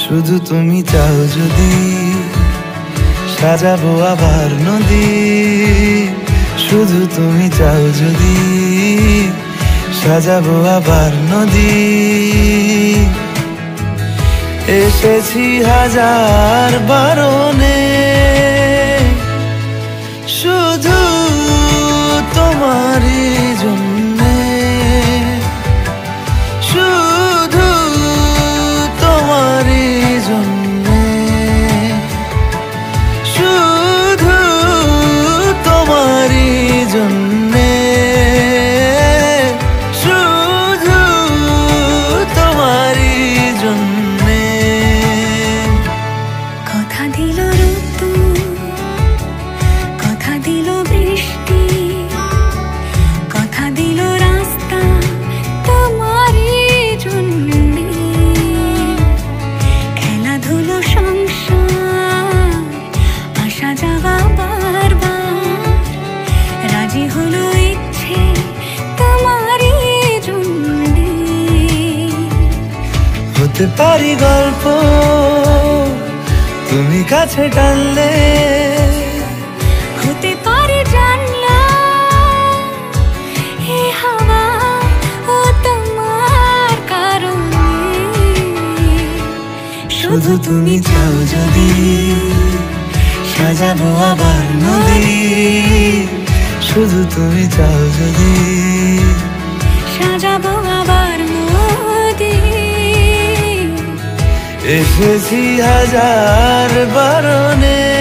শুধু তুমি চাও যদি সাজাবো আবার নদী, শুধু তুমি চাও যদি সাজাবো আবার নদী। এসেছি হাজার বারণে শুধু তোমারই জন্যে, শুধু তোমারই জন্যে, শুধু তোমারই জন্যে, শুধু তোমারই জন্যে। কথা দিল ঋতু, কথা দিল বৃষ্টি, কথা দিল রাস্তা তোমারই জন্যে। খেলাধুলো সংসার আসা যাওয়া বারবার, রাজি হলো ইচ্ছে তোমারই জন্যে। হতে পারি গল্প তুমি কাছে টানলে, হতে পারে জানলা এ হাওয়া ও তোমার কারণে। শুধু তুমি চাও যদি সাজাবো আবার নদী, শুধু তুমি চাও যদি সাজাবো আবার নদী। এসেছি হাজার বারণে